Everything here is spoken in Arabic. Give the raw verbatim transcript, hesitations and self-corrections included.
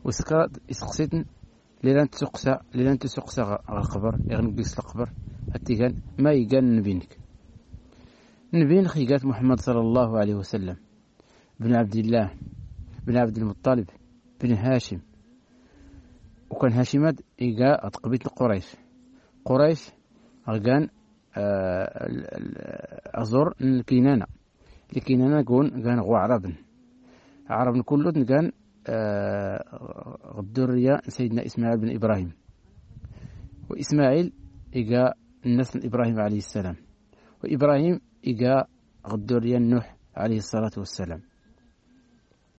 وسكرات يسقسيتن ليلان تسقسا ليلان تسقسا على القبر يغنق بيس القبر التيغان ما يقال نبينك نبين خيقات محمد صلى الله عليه وسلم بن عبد الله بن عبد المطلب بن هاشم، وكان هاشمات إيقا أتقبيت قريش قريش أغان أزور الكينانة الكينانة قون قان غو عرب عرب كله قان غدوريا سيدنا إسماعيل بن إبراهيم، وإسماعيل إيقا النسل إبراهيم عليه السلام، وإبراهيم إيقا غدوريا نوح عليه الصلاة والسلام.